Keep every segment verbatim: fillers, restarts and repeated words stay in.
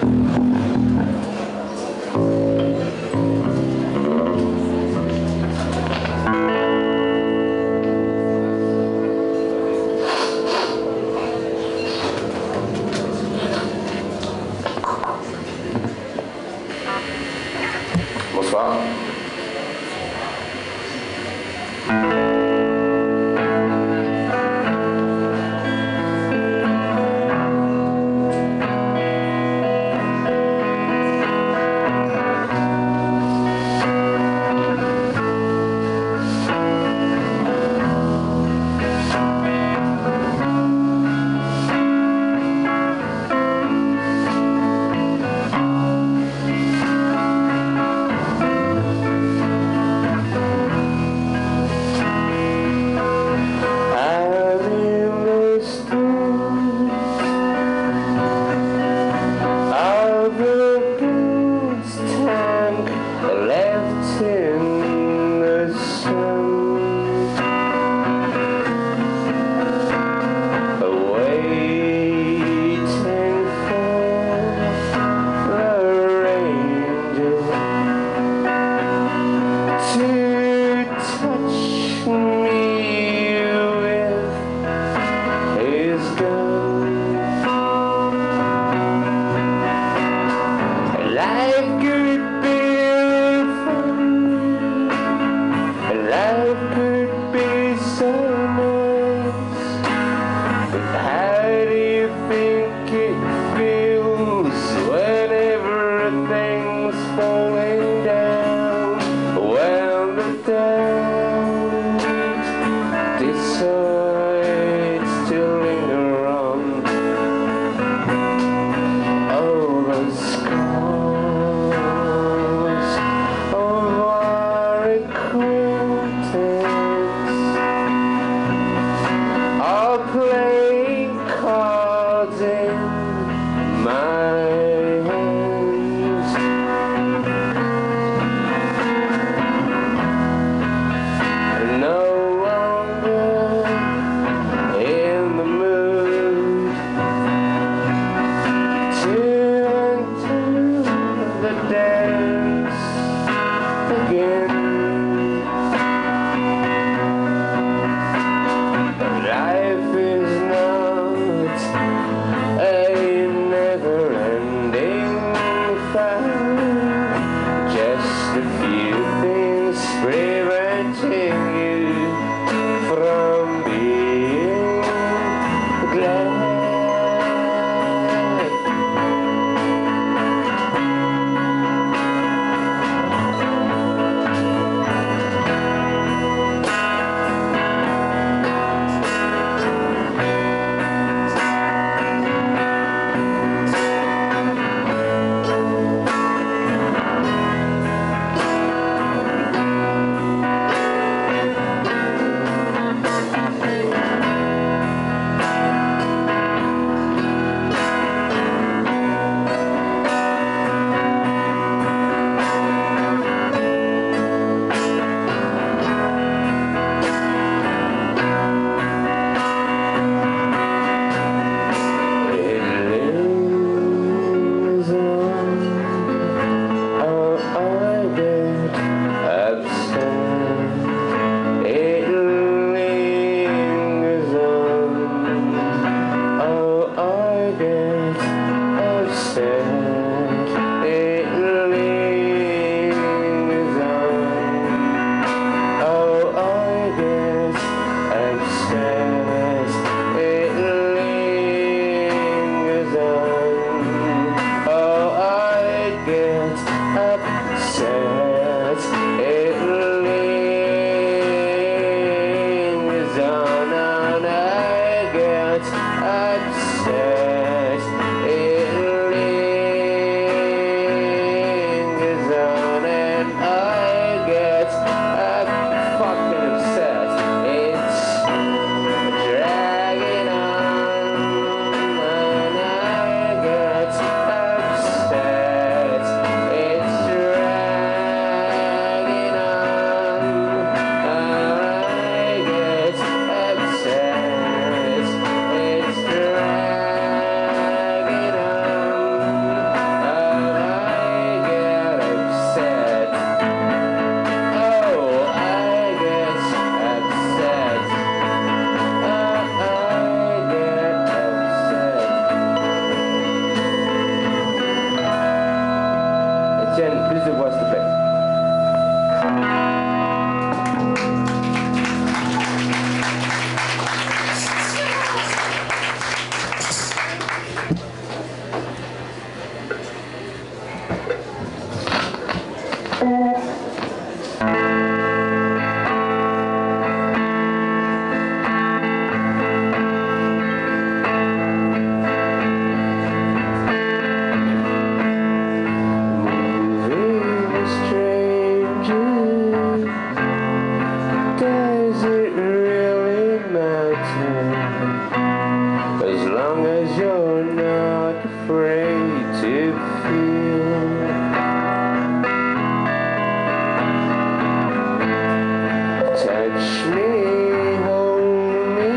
Bonsoir. upset, it to feel. Touch me, hold me,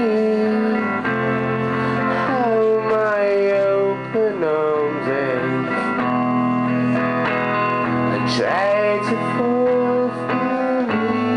how my open arms ache. I try to fall free.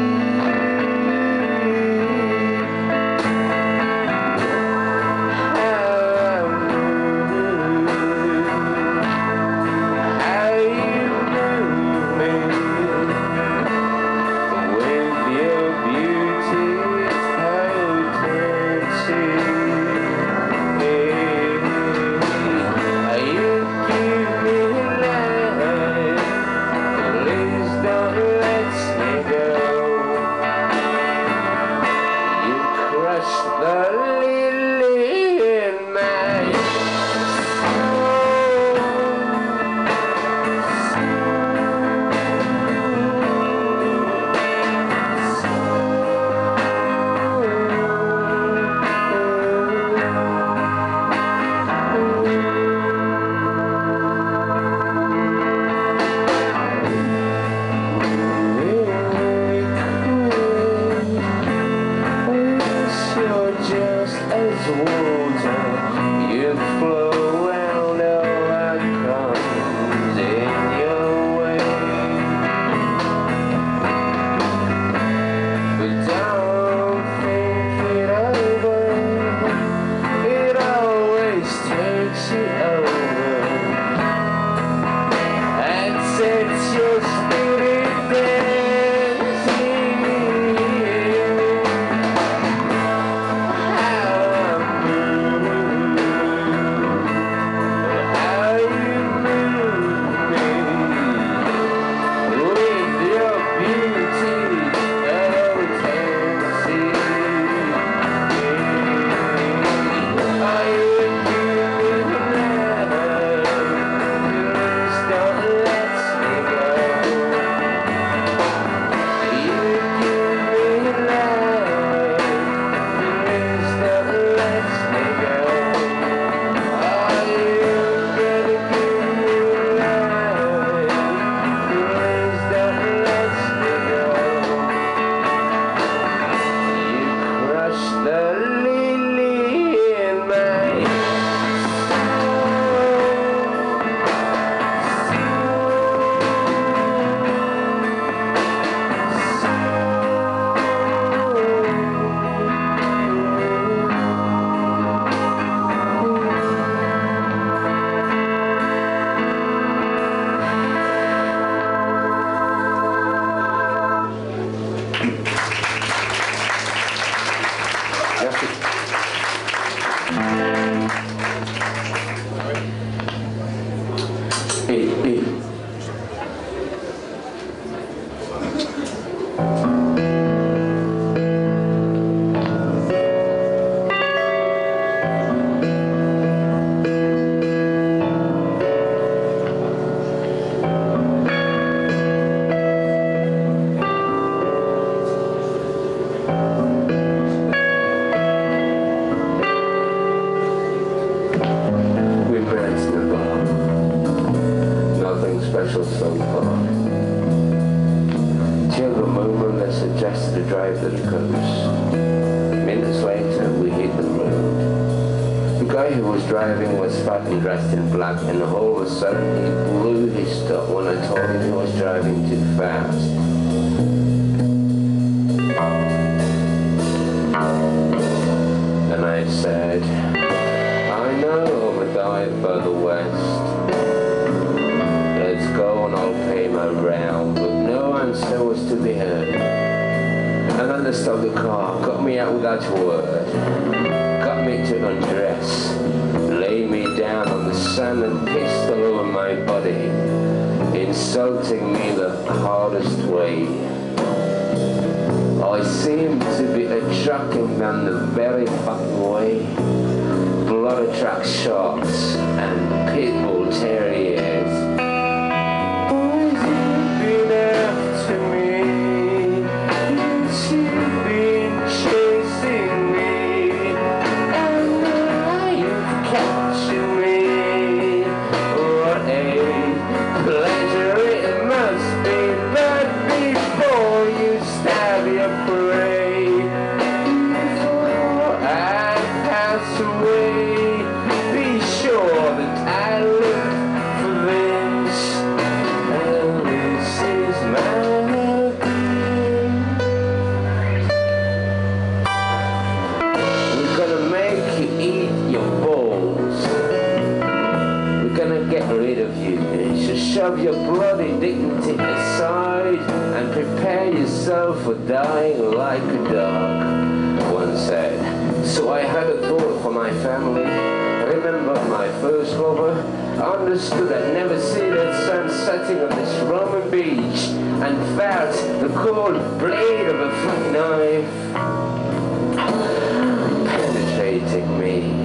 Special so far. Till the moment that suggested a drive that coast. Minutes later, we hit the road. The guy who was driving was fat and dressed in black, and all of a sudden he blew his stop when I told him he was driving too fast. And I said, I know of a guy further west. Let's go and I'll pay my round, but no answer was to be heard. And then they stopped the car, got me out without a word, got me to undress, lay me down on the sand and pissed all over my body, insulting me the hardest way. I seemed to be attracting them the very fucking way. Blood attracts sharks and pit bull terriers. get rid of you. So shove your bloody dignity aside and prepare yourself for dying like a dog, one said. So I had a thought for my family. Remember my first lover? Understood I'd never see that sun setting on this Roman beach and felt the cold blade of a flat knife penetrating me.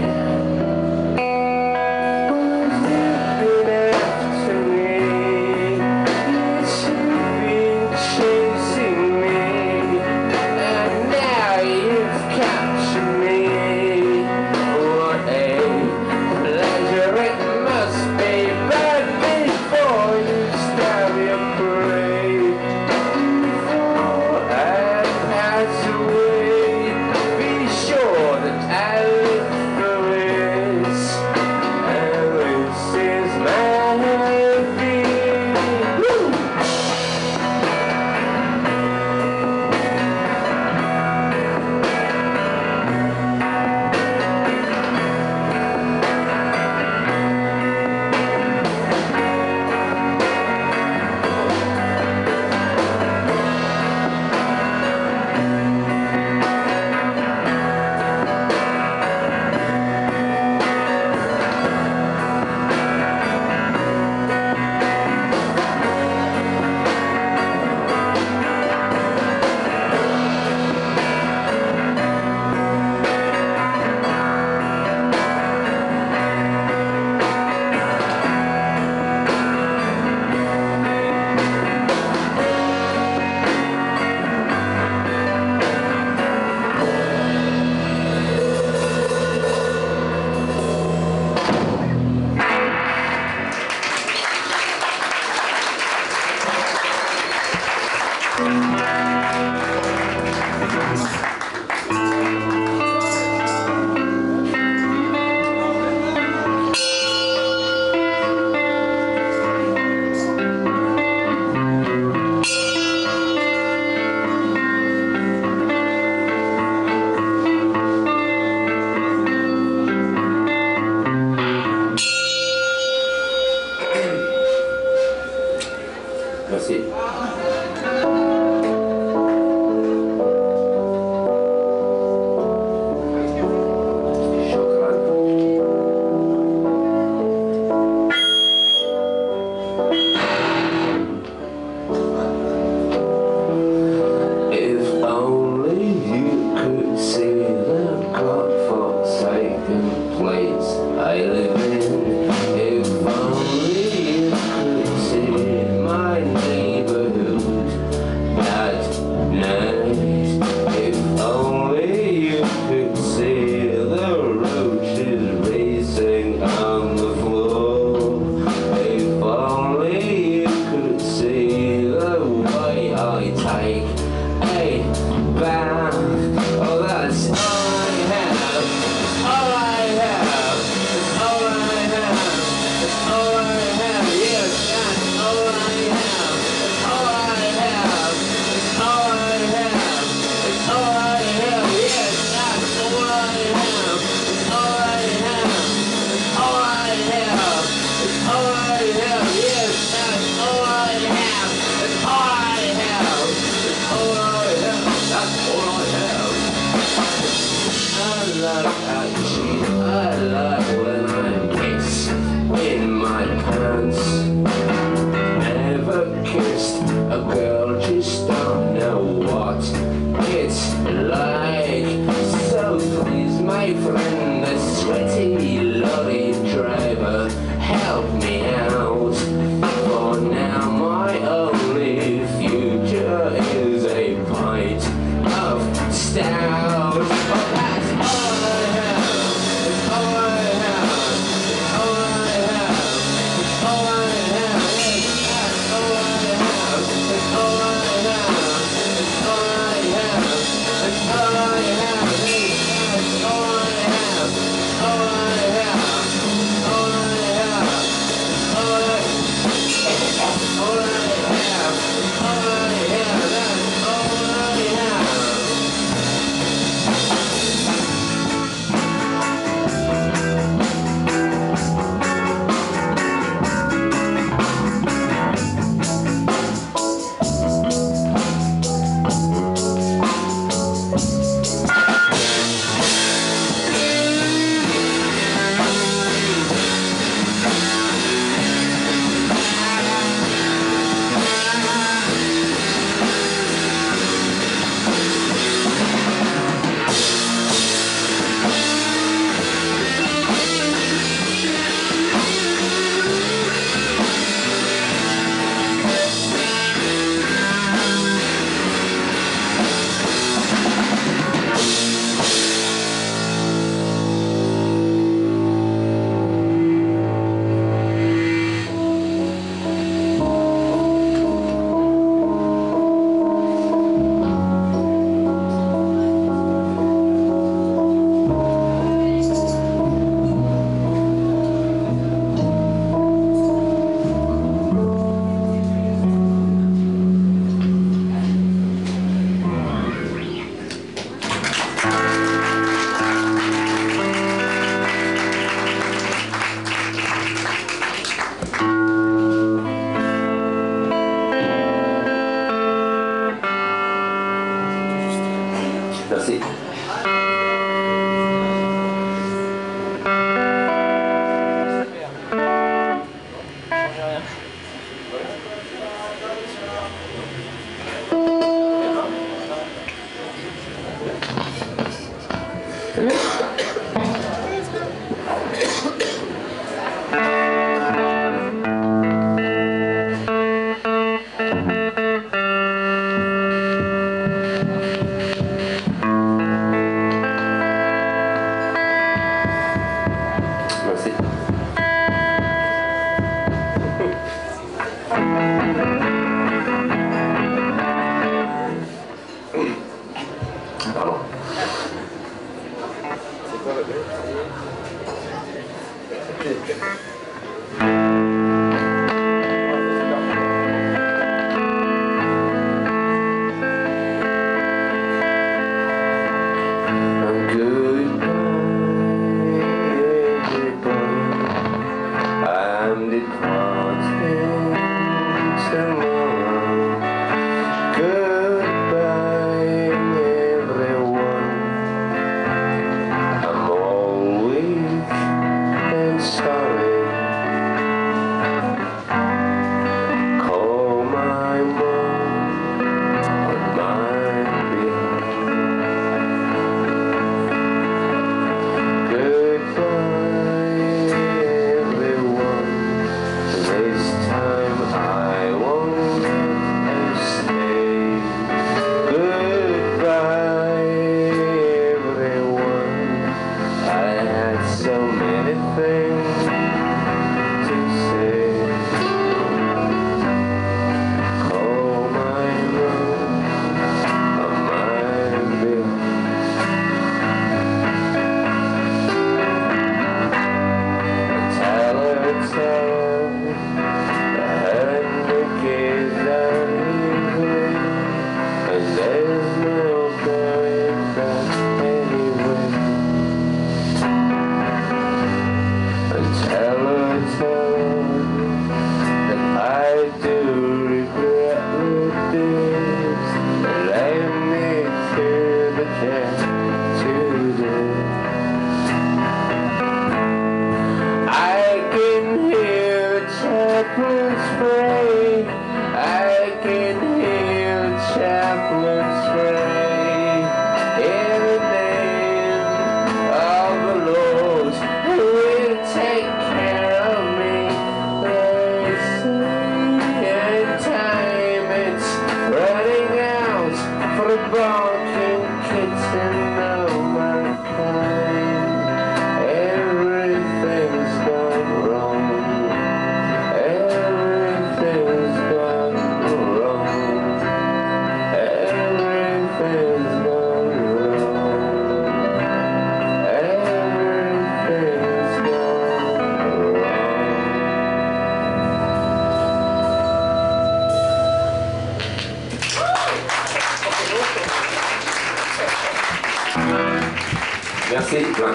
Merci, plein.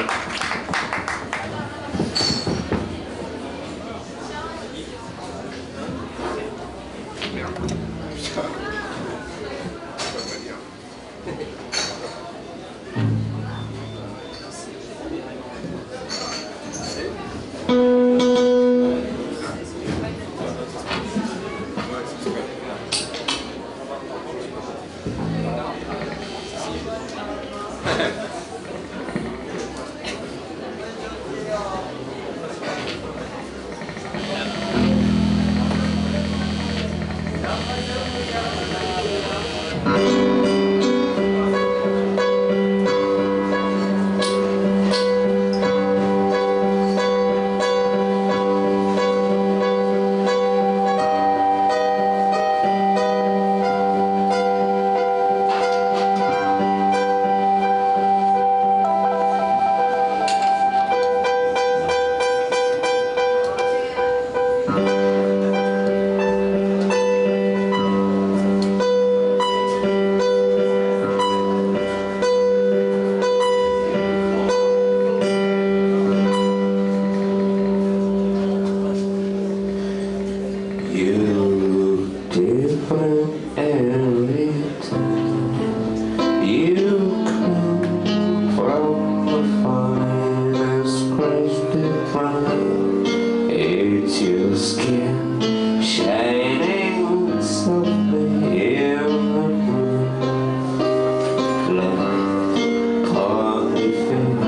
Love, caught me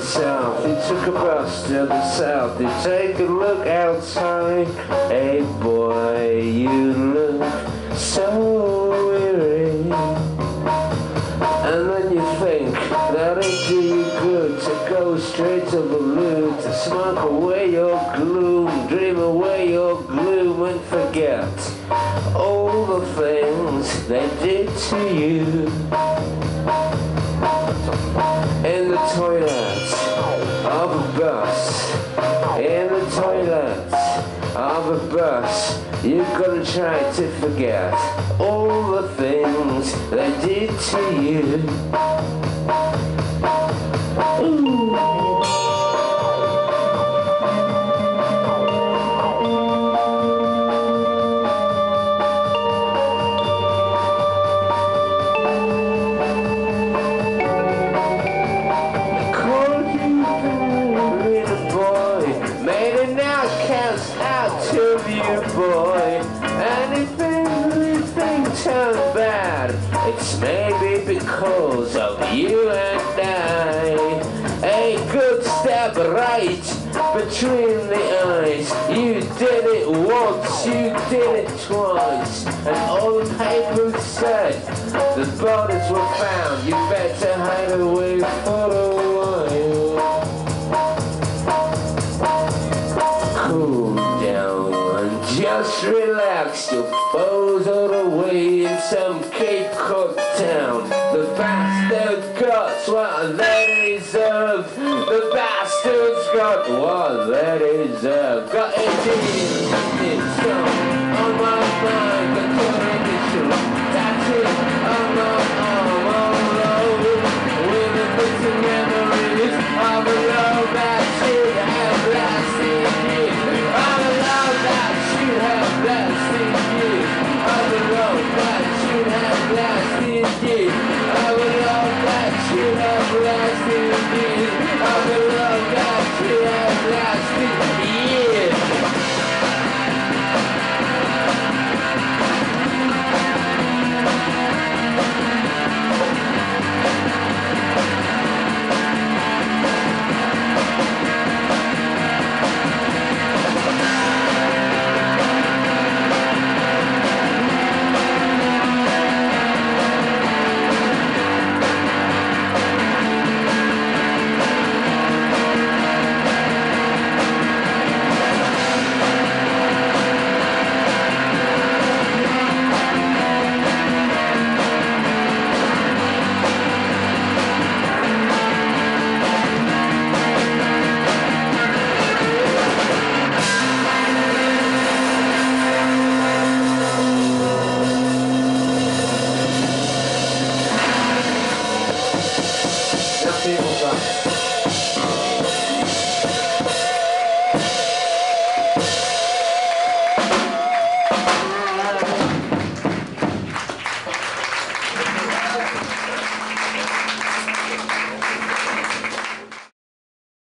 south, he took a bus to the south to take a look outside. Hey boy, you look so weary. And then you think that it'd do you good to go straight to the loo, to smoke away your gloom, dream away your gloom and forget all the things they did to you. In the toilet of a bus, in the toilet of a bus, you've got to try to forget all the things they did to you. Ooh. Of you, boy, and if everything turned bad, it's maybe because of you and I. A good step right between the eyes. You did it once, you did it twice, and all the papers said the bodies were found. You better hide away for a while. Cool down. Just relax, your foes are away in some Cape Cod town. The bastards got what they deserve. The bastards got what they deserve. Got eighteen minutes on my mind, got your initial tattoo on my arm all over, with a bit of memories of a love that should have lasted years. Of a love that should have lasted years. Of a love that should have lasted years. Of a love that should have lasted years. Of a love that should have lasted years. People